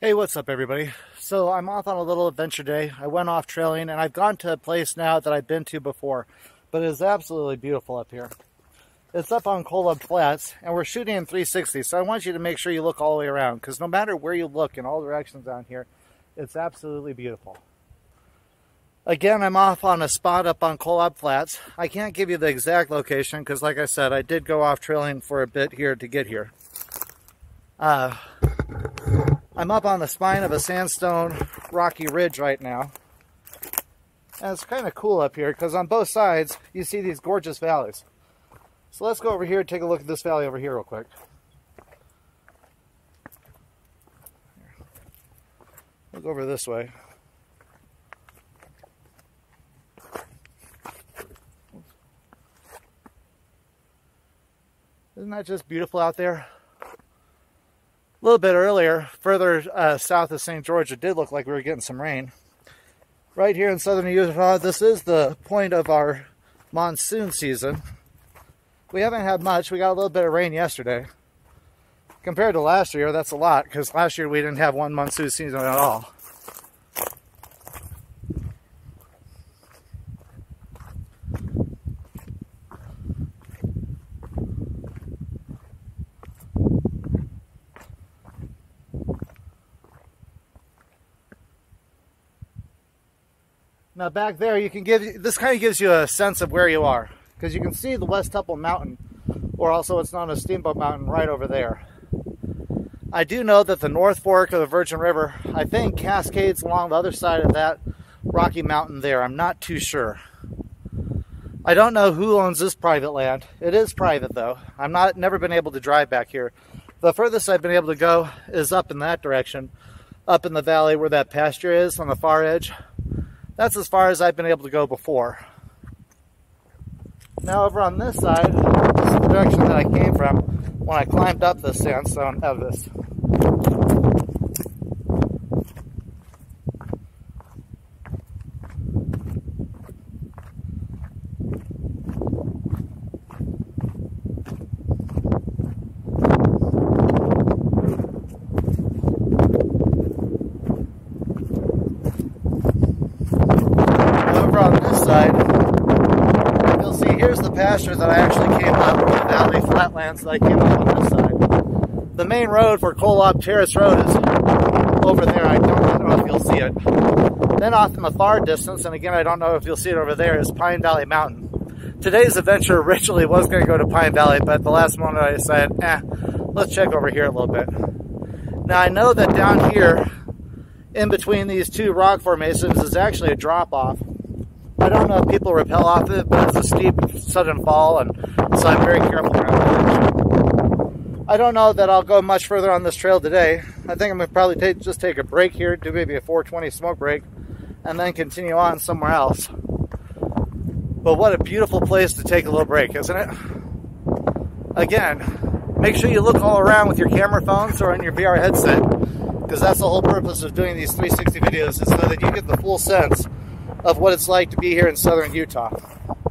Hey, what's up everybody? So I'm off on a little adventure day. I went off trailing and I've gone to a place now that I've been to before, but it is absolutely beautiful up here. It's up on Kolob Flats and we're shooting in 360, so I want you to make sure you look all the way around because no matter where you look in all directions down here, it's absolutely beautiful. Again, I'm off on a spot up on Kolob Flats. I can't give you the exact location because like I said, I did go off trailing for a bit here to get here. I'm up on the spine of a sandstone rocky ridge right now. And it's kind of cool up here because on both sides you see these gorgeous valleys. So let's go over here and take a look at this valley over here real quick. We'll go over this way. Isn't that just beautiful out there? A little bit earlier, further south of St. George, it did look like we were getting some rain. Right here in southern Utah, this is the point of our monsoon season. We haven't had much. We got a little bit of rain yesterday. Compared to last year, that's a lot, because last year we didn't have one monsoon season at all. Now back there, this kind of gives you a sense of where you are, because you can see the West Temple Mountain, or also it's known as Steamboat Mountain, right over there. I do know that the North Fork of the Virgin River, I think, cascades along the other side of that Rocky Mountain there. I'm not too sure. I don't know who owns this private land. It is private though. Never been able to drive back here. The furthest I've been able to go is up in that direction, up in the valley where that pasture is on the far edge. That's as far as I've been able to go before. Now over on this side, this is the direction that I came from when I climbed up this sandstone Everest. On this side, you'll see here's the pasture that I actually came up, the valley flatlands that I came up on this side. The main road for Kolob Terrace Road is over there. I don't know if you'll see it. Then off in the far distance, and again I don't know if you'll see it over there, is Pine Valley Mountain. Today's adventure originally was going to go to Pine Valley, but at the last moment I decided, let's check over here a little bit. Now I know that down here, in between these two rock formations, is actually a drop-off. I don't know if people rappel off it, but it's a steep, sudden fall, and so I'm very careful around that. I don't know that I'll go much further on this trail today. I think I'm going to probably just take a break here, do maybe a 420 smoke break, and then continue on somewhere else. But what a beautiful place to take a little break, isn't it? Again, make sure you look all around with your camera phones or on your VR headset, because that's the whole purpose of doing these 360 videos, is so that you get the full sense of what it's like to be here in southern Utah.